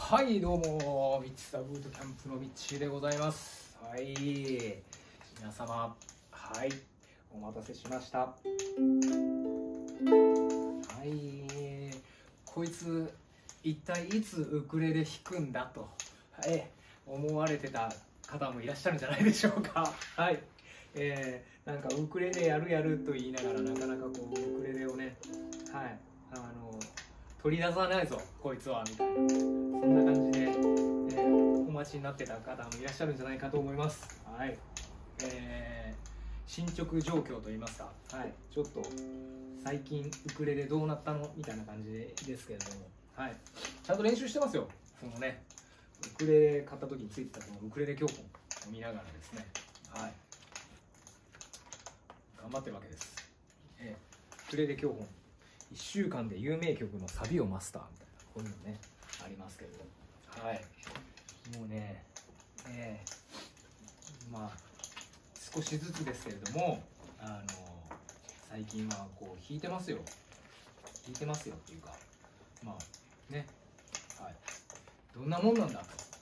はい、どうも、ミッツ・ザ・ブートキャンプのミッチーでございます。はい、皆様、はい、お待たせしました。はい、こいつ、一体いつウクレレ弾くんだと、思われてた方もいらっしゃるんじゃないでしょうか。はい、なんかウクレレやると言いながら、なかなかこう、ウクレレをね、はい、取り出さないぞ、こいつは、みたいな。そんな感じで、お待ちになってた方もいらっしゃるんじゃないかと思います。はい。進捗状況といいますか、はい、ちょっと最近ウクレレどうなったのみたいな感じですけれども、はい、ちゃんと練習してますよ。そのね、ウクレレ買った時についてたこのウクレレ教本を見ながらですね、はい、頑張ってるわけです。ウクレレ教本1週間で有名曲のサビをマスターみたいな、こういうのねありますけれど、はい、もうね、まあ少しずつですけれども、最近はこう弾いてますよっていうか、まあね、はい、どんなもんなんだと、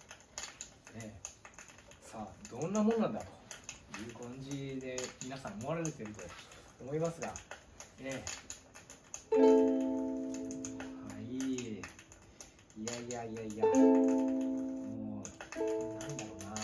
さあどんなもんなんだという感じで皆さん思われていると思いますが、はい、いや、もうなんだろうな、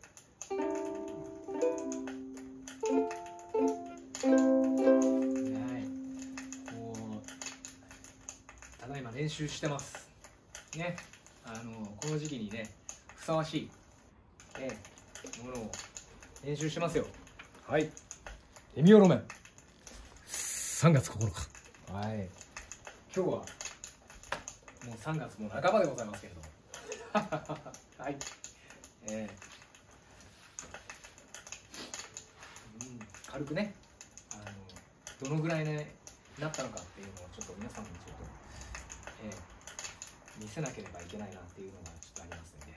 もうただいま練習してますね。この時期にねふさわしい、ものを練習してますよ。はい、レミオロメン3月9日、はい、今日はもう3月も半ばでございますけれどもはい、軽くね、どのぐらいねなったのかっていうのをちょっと皆さんにちょっと、見せなければいけないなっていうのがちょっとありますので、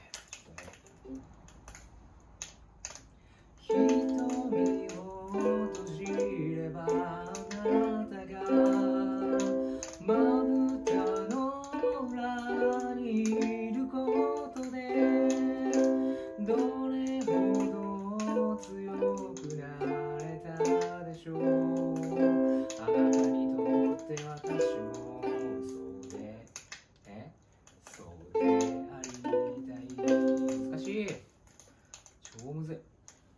ちょっとね、瞳を閉じればあなたがまぶたの裏にいることでどれほど強くなれたでしょう。あなたにとって私もそうでありたい。難しい、超むずい。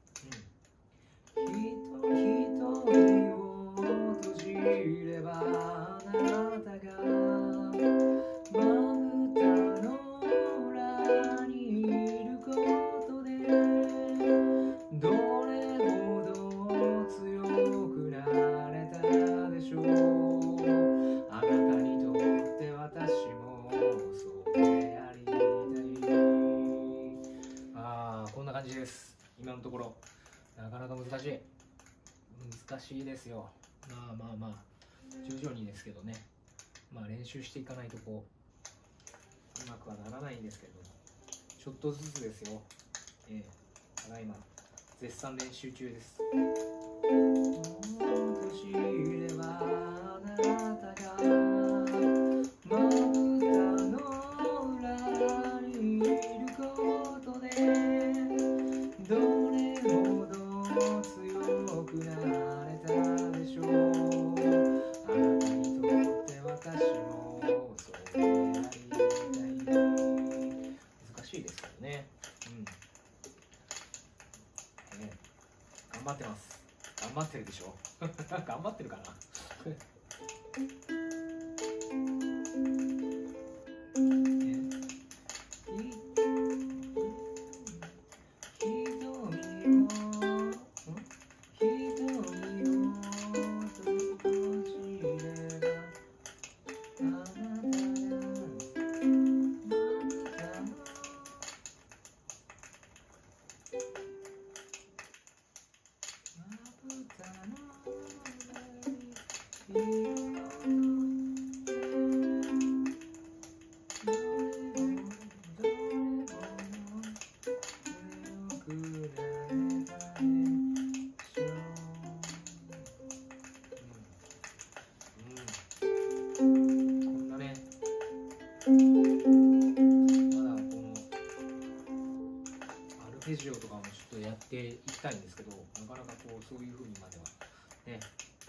瞳を閉じればあなたがまぶたの裏にいることでどれほど強くなれたでしょう。あなたにとって私もそうでありたい。こんな感じです。今のところなかなか難しいですよ。まあ徐々にですけどね、まあ練習していかないとこううまくはならないんですけれども、ちょっとずつですよ。ただいま絶賛練習中です。閉じればあなたがまぶたの裏にいることでどれほど強くなれたでしょう。あなたにとって私もそうでありたい。難しいですけどね。頑張ってます。頑張ってるでしょ頑張ってるかな瞳ジオとかもちょっとやっていきたいんですけど、なかなかこうそういう風にまではね。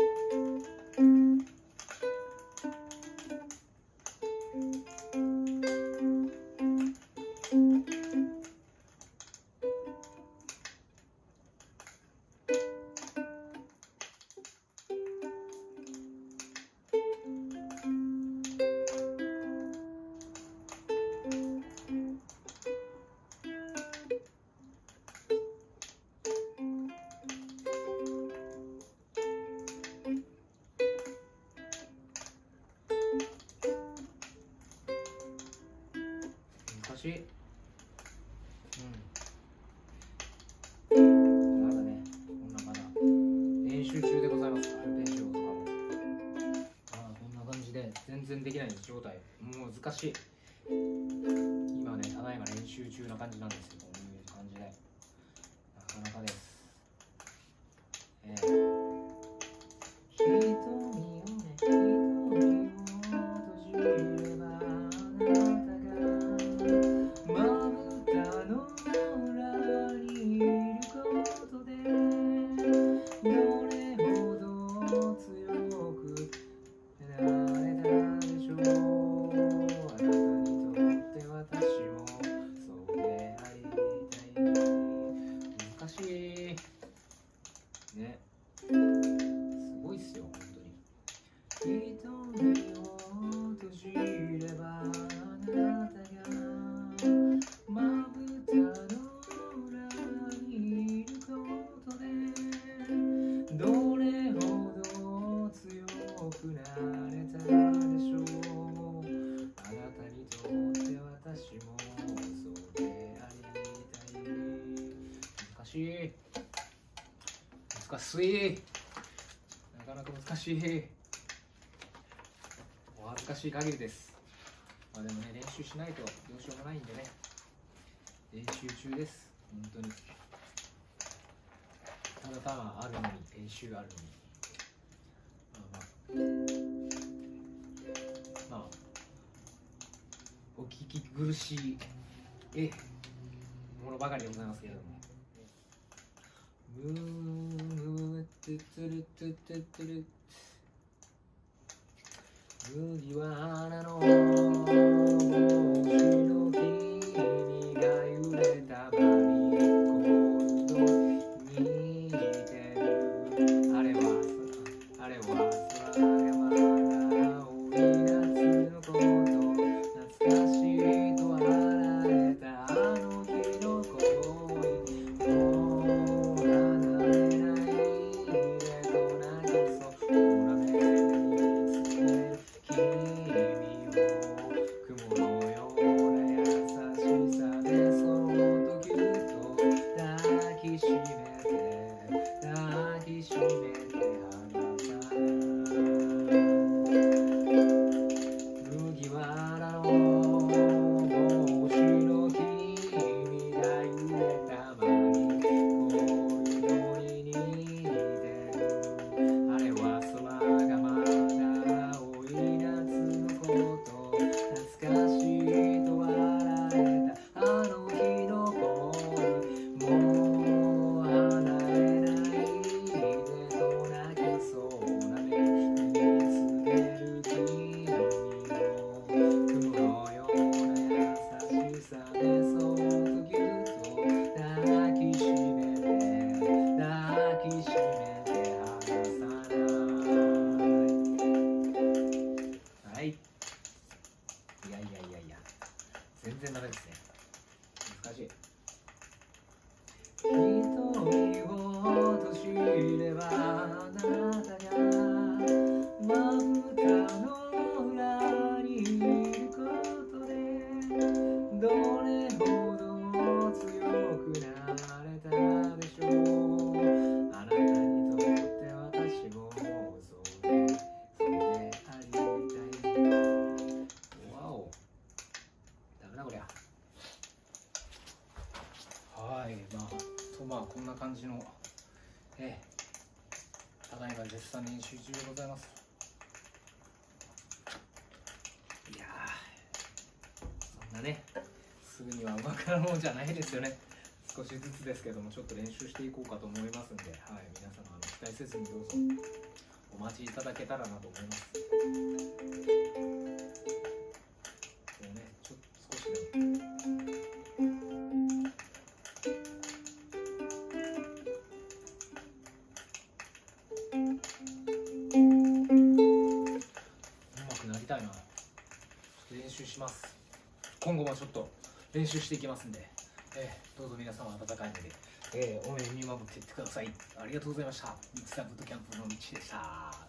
難しい。まだね、まだ練習中でございます。アルペジオとかも。こんな感じで全然できない状態。もう難しい。今ね、ただいま練習中な感じなんですけど、こういう感じで。なかなかです。瞳をね、瞳を閉じればあなたがまぶたの裏にいることでどれほど強くなれたでしょう。あなたにとって私もそうでありたい。難しいね。すごいっすよ本当に。瞳を閉じればあなたがまぶたの裏にいることでどれほど強くなれたでしょう。あなたにとって私もそうでありたい。難しい。難しい。なかなか難しい。お恥ずかしい限りです。まあでもね、練習しないとどうしようもないんでね。練習中です。本当に。ただただあるのに、練習あるのに。まあ、お聞き苦しいものばかりでございますけれども。ムートゥトゥルトゥトゥトゥル麦わらの帽子の君が揺れたマリーゴールドに似てる。あれは空がまだ青い夏のこと懐かしいと笑えたあの日の恋もう離れないでと泣きそうな目につける君を雲のような優しさでそっとぎゅっと抱きしめて離さない麦わらの帽子の君が揺れたまに恋に似てる。あれは空がまだ青い夏のこと懐かしいと笑えたあの日の恋もう離れないでと泣きそうな目につける君を雲のような優しさでそっとぎゅっと抱きしめて離さない。はい。いや全然ダメですね。難しい。瞳を閉じればあなたがまぶたの裏にいることでどれほど強くなれたでしょう。あなたにとって私もそうでありたい。わお、ダメだこりゃ。はい、まあこんな感じのただいま絶賛練習中でございます。いやー、そんなねすぐにはうまくなるもんじゃないですよね。 少しずつですけどもちょっと練習していこうかと思いますんで、はい、皆様期待せずにどうぞお待ちいただけたらなと思います。もうね、ちょっと少しでも上手くなりたいな。練習します。今後もちょっと練習していきますんで、どうぞ皆様温かい目で、応援見守っていってください。ありがとうございました。ミキサーブットキャンプの道でした。